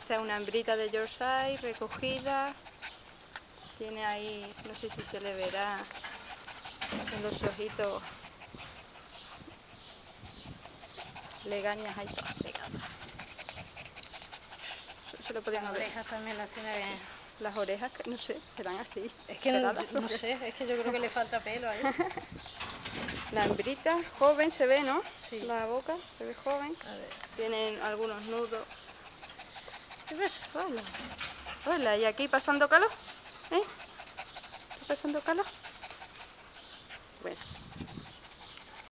Esta es una hembrita de Yorkshire recogida. Tiene ahí, no sé si se le verá en los ojitos, legañas ahí todas pegadas. Se lo podían Las ver. orejas también las tiene bien. Las orejas, no sé, serán así. Es que pegadas, no sé, es que yo creo que le falta pelo ahí. La hembrita, joven se ve, ¿no? Sí. La boca se ve joven. A ver. Tienen algunos nudos. ¿Qué pasa? Hola. Hola, ¿y aquí pasando calor? ¿Eh? ¿Está pasando calor? Bueno.